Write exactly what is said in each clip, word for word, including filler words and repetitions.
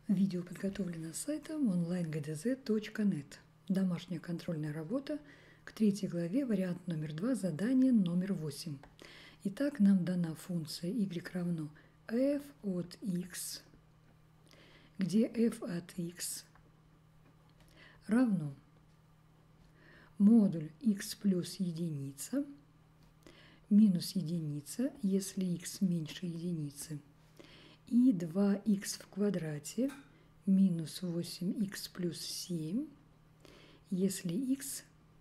Видео подготовлено сайтом онлайн гэ дэ зэ точка нет. Домашняя контрольная работа к третьей главе, вариант номер два, задание номер восемь. Итак, нам дана функция y равно f от x, где f от x равно модуль x плюс единица минус единица, если x меньше единицы, и два икс в квадрате минус восемь икс плюс семь, если x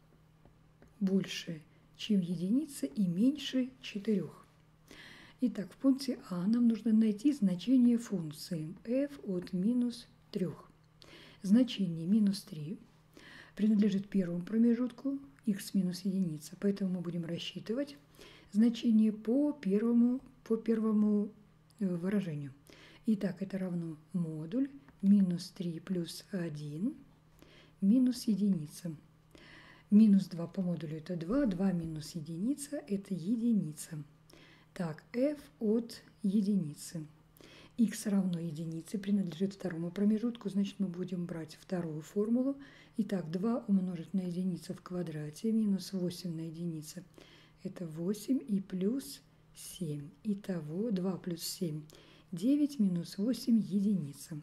больше, чем единица и меньше четырёх. Итак, в пункте А нам нужно найти значение функции f от минус трёх. Значение минус три принадлежит первому промежутку x минус единица, поэтому мы будем рассчитывать значение по первому, по первому выражению. Итак, это равно модуль минус три плюс один минус единица. Минус два по модулю это два, два минус единица это единица. Так, f от единицы. X равно единице принадлежит второму промежутку, значит мы будем брать вторую формулу. Итак, два умножить на единицу в квадрате минус восемь на единицу это восемь и плюс семь. Итого два плюс семь – девять минус восемь – единица.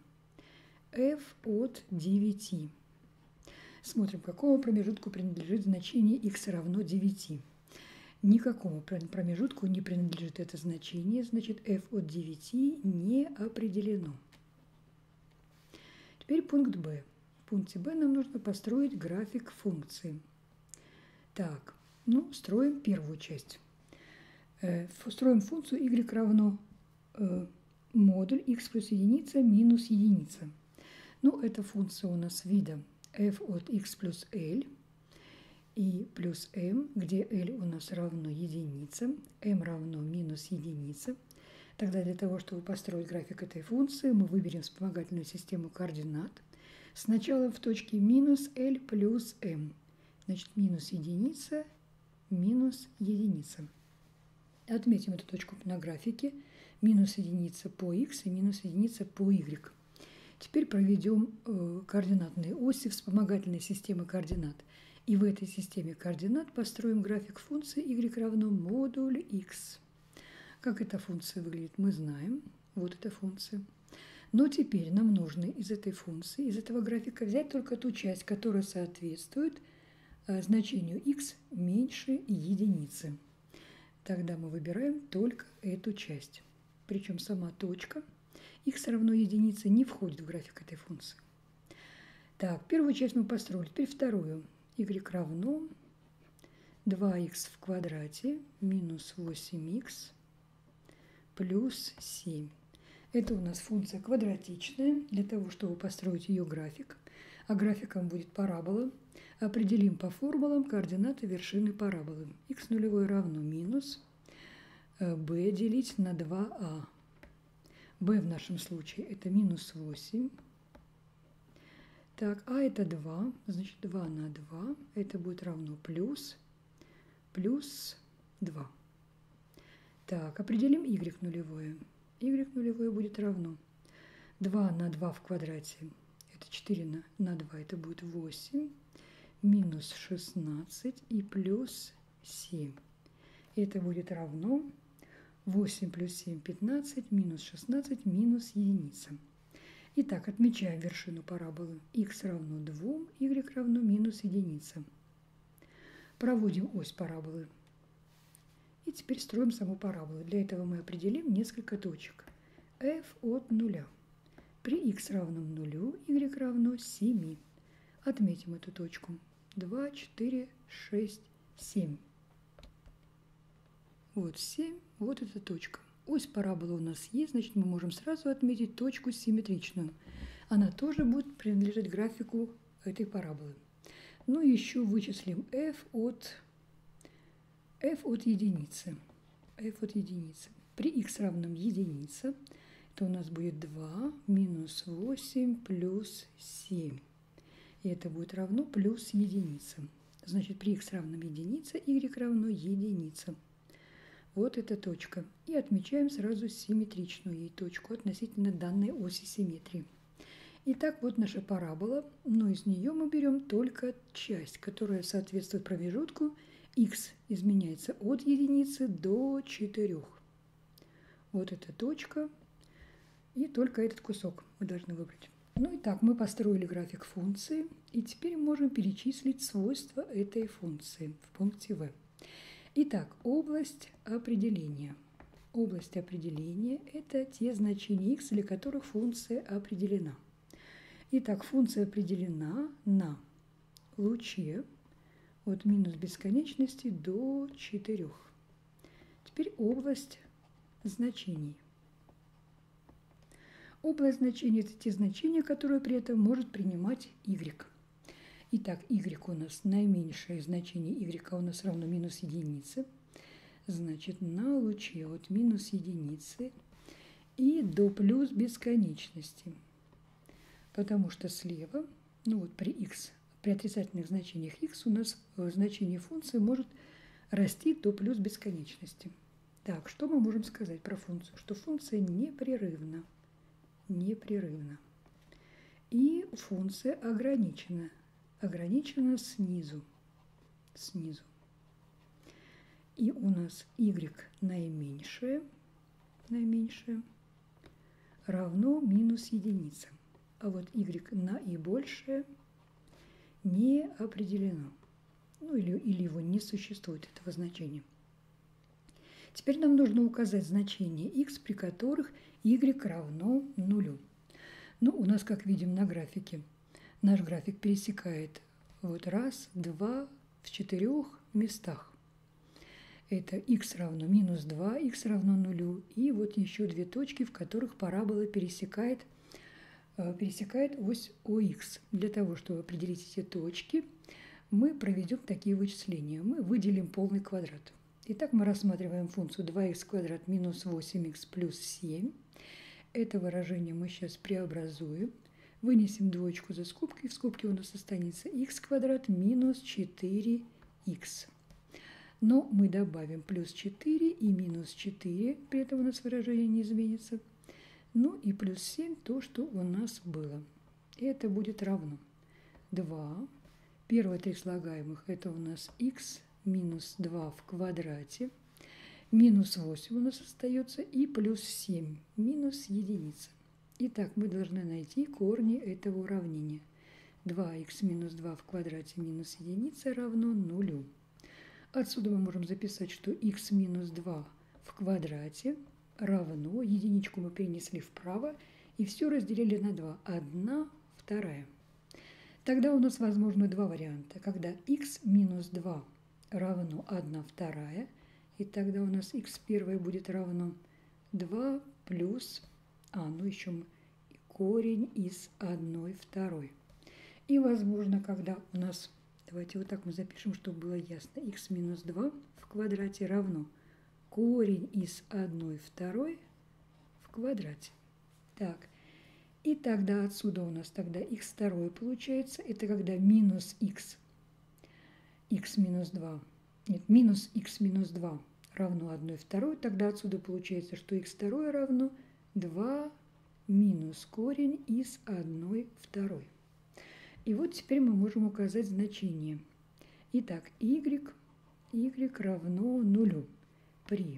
f от девяти. Смотрим, к какому промежутку принадлежит значение x равно девяти. Никакому промежутку не принадлежит это значение, значит f от девяти не определено. Теперь пункт Б. В пункте Б нам нужно построить график функции. Так, ну, строим первую часть. Строим функцию y равно э, модуль x плюс единица минус единица. Ну, эта функция у нас вида f от x плюс l и плюс m, где l у нас равно единице, m равно минус единице. Тогда для того, чтобы построить график этой функции, мы выберем вспомогательную систему координат. Сначала в точке минус l плюс m. Значит, минус единица, минус единица. Отметим эту точку на графике. Минус единица по x и минус единица по y. Теперь проведем э, координатные оси вспомогательной системы координат. И в этой системе координат построим график функции y равно модуль x. Как эта функция выглядит, мы знаем. Вот эта функция. Но теперь нам нужно из этой функции, из этого графика взять только ту часть, которая соответствует э, значению x меньше единицы. Тогда мы выбираем только эту часть. Причем сама точка x равно единице не входит в график этой функции. Так, первую часть мы построили. Теперь вторую. Y равно два икс в квадрате минус восемь икс плюс семь. Это у нас функция квадратичная. Для того, чтобы построить ее график, а графиком будет парабола, определим по формулам координаты вершины параболы. Х нулевой равно минус b делить на два а. b в нашем случае это минус восемь. Так, а это два, значит два на два, это будет равно плюс, плюс два. Так, определим y нулевое. Y нулевое будет равно два на два в квадрате, это четыре на, на два, это будет восемь, минус шестнадцать и плюс семь. Это будет равно восемь плюс семь, пятнадцать, минус шестнадцать, минус единица. Итак, отмечаем вершину параболы. Х равно два, y равно минус единица. Проводим ось параболы. И теперь строим саму параболу. Для этого мы определим несколько точек. f от нуля. При x равном нулю, y равно семь. Отметим эту точку. два, четыре, шесть, семь. Вот семь, вот эта точка. Ось параболы у нас есть, значит мы можем сразу отметить точку симметричную. Она тоже будет принадлежать графику этой параболы. Ну и еще вычислим f от, f от единицы. f от единицы. При x равном единице, это у нас будет два минус восемь плюс семь. И это будет равно плюс единица. Значит при x равном единице, y равно единица. Вот эта точка. И отмечаем сразу симметричную ей точку относительно данной оси симметрии. Итак, вот наша парабола, но из нее мы берем только часть, которая соответствует промежутку. Х изменяется от единицы до четырёх. Вот эта точка, и только этот кусок мы должны выбрать. Ну и так, мы построили график функции, и теперь можем перечислить свойства этой функции в пункте В. Итак, область определения. Область определения – это те значения х, для которых функция определена. Итак, функция определена на луче от минус бесконечности до четырёх. Теперь область значений. Область значений – это те значения, которые при этом может принимать y. Итак, y у нас наименьшее значение y у нас равно минус единице. Значит, на луче от минус единицы и до плюс бесконечности. Потому что слева, ну вот при x, при отрицательных значениях x у нас значение функции может расти до плюс бесконечности. Так, что мы можем сказать про функцию? Что функция непрерывна. Непрерывна. И функция ограничена. Ограничена снизу. Снизу. И у нас y наименьшее, наименьшее равно минус единице. А вот y наибольшее не определено. Ну или, или его не существует, этого значения. Теперь нам нужно указать значение x, при которых y равно нулю. Ну, у нас, как видим на графике, наш график пересекает вот раз, два, в четырех местах. Это x равно минус два, x равно нулю, и вот еще две точки, в которых парабола пересекает, пересекает ось ОХ. Для того, чтобы определить эти точки, мы проведем такие вычисления. Мы выделим полный квадрат. Итак, мы рассматриваем функцию два х квадрат минус восемь х плюс семь. Это выражение мы сейчас преобразуем. Вынесем двоечку за скобки. В скобке у нас останется х квадрат минус четыре х. Но мы добавим плюс четыре и минус четыре, при этом у нас выражение не изменится. Ну и плюс семь, то, что у нас было. И это будет равно два. Первые три слагаемых – это у нас х минус два в квадрате. Минус восемь у нас остается и плюс семь минус единица. Итак, мы должны найти корни этого уравнения. два х минус два в квадрате минус единица равно нулю. Отсюда мы можем записать, что х минус два в квадрате равно, единичку мы перенесли вправо и все разделили на два. одна вторая. Тогда у нас возможны два варианта, когда х минус два равно одна вторая, и тогда у нас х первое будет равно два плюс, а, ну еще корень из одной второй. И возможно, когда у нас, давайте вот так мы запишем, чтобы было ясно, х минус два в квадрате равно корень из одной второй в квадрате. Так, и тогда отсюда у нас тогда х второе получается, это когда минус х, х минус два, нет, минус х минус два равно одной второй, тогда отсюда получается, что х второе равно два минус корень из одной второй. И вот теперь мы можем указать значение. Итак, y, y равно нулю при,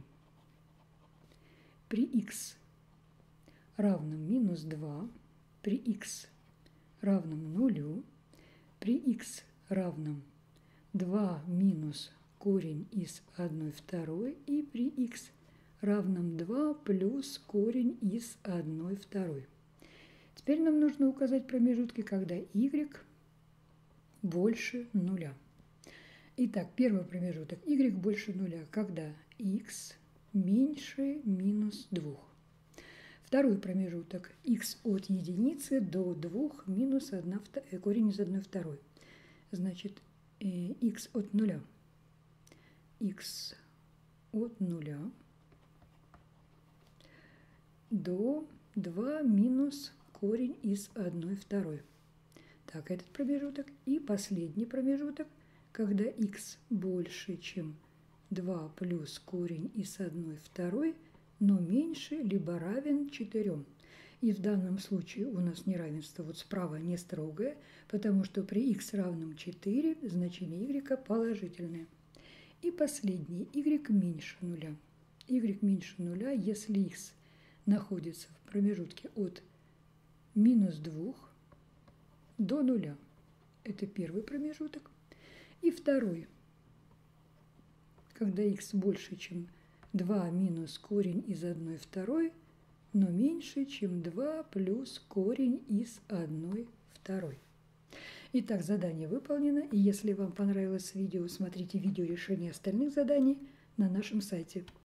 при x равном минус два, при x равном нулю, при x равном два минус корень из одной второй и при x равном два плюс корень из одной второй. Теперь нам нужно указать промежутки, когда y больше нуля. Итак, первый промежуток y больше нуля, когда x меньше минус двух. Второй промежуток x от единицы до двух минус одна, корень из одной второй. Значит, x от нуля. X от нуля до два минус корень из одной второй. Так, этот промежуток. И последний промежуток, когда x больше, чем два плюс корень из одной второй, но меньше либо равен четырем. И в данном случае у нас неравенство вот справа не строгое, потому что при х равном четыре значение y положительное. И последнее, y меньше нуля. Y меньше нуля, если x находится в промежутке от минус двух до нуля. Это первый промежуток. И второй, когда x больше, чем два минус корень из одной второй, но меньше, чем два плюс корень из одной второй. Итак, задание выполнено. И если вам понравилось видео, смотрите видео решения остальных заданий на нашем сайте.